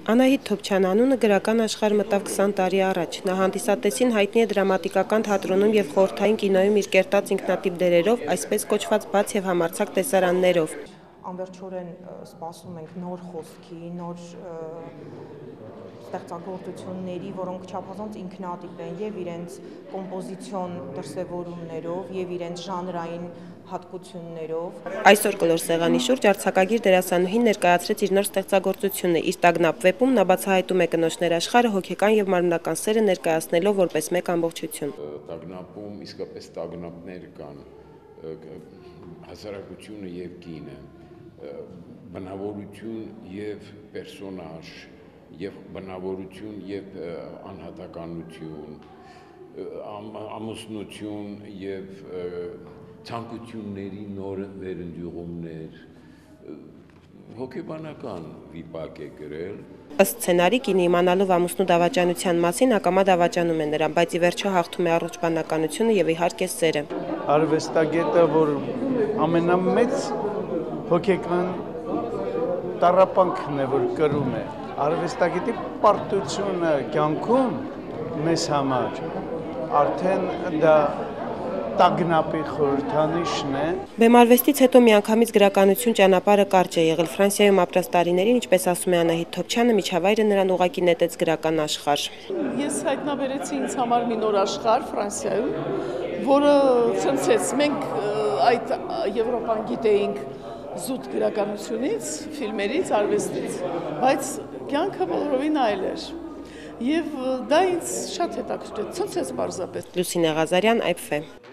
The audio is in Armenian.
Անահիտ Թոփչյանի անունը գրական աշխարհ մտավ 20 տարի առաջ։ Նա հանդիսատեսին հայտնի է դրամատիկական թատրոնում եւ խորհրդային կինոյում իր կերտած ինքնատիպ դերերով, այսպես կոչված բաց եւ համարձակ տեսարաններով։ Անվերջորեն սպասում ենք նոր խոսքի, նոր ստեղծագործությունների, որոնք չափազանց ինքնատիպ են եւ իրենց կոմպոզիցիոն դրսեւորումներով եւ իրենց ժանրային հատկություններով։ Այսօր կլոր սեղանի շուրջ արձակագիր դերասանուհին ներկայացրեց իր նոր ստեղծագործությունը։ Իր տագնապ վեպում նա բացահայտում է կնոջներ աշխարհը հոգեկան եւ մարմնական սերը ներկայացնելով որպես մեկ ամբողջություն։ Տագնապում իսկապես տագնապներ կան, հասարակությունը եւ կինը, բնավորություն եւ պերսոնաժ, եւ բնավորություն եւ անհատականություն, ամուսնություն եւ ցանկությունների նոր վերընձյուղումներ, հոգեբանական վիպակ է գրել։ Ըստ սցենարի կինը իմանալով ամուսնու դավաճանության մասին ակամա դավաճանում է նրան, բայց ի վերջո հաղթում է առողջբանականությունը եւ իհարկե սերը։ Արվեստագետը, որ ամենամեծ հոգեկան տառապանքն է, որ կրում է, արվեստագետի պարտությունը կյանքում մեզ համար արդեն դա տագնապի խորհրդանիշն է։ Բեմարվեստից հետո միանգամից գրականություն ճանապարհը կարճ է եղել Ֆրանսիայում ապրած տարիներին, ինչպես ասում է Անահիտ Թոփչյանը, միջավայրը նրան ուղղակի նետեց գրական աշխարհ։ Ես հայտնաբերեցի ինձ համար մի նոր աշխարհ Ֆրանսիայում, որը ցնցեց։ Մենք այդ Եվրոպան գիտեինք զուտ գրականությունից, ֆիլմերից, արվեստից, բայց կյանքը բոլորովին այլ էր։ Եվ դա ինձ շատ հետաքրքրեց, ցնցեց պարզապես։ Լուսինե Ղազարյան, Այփ։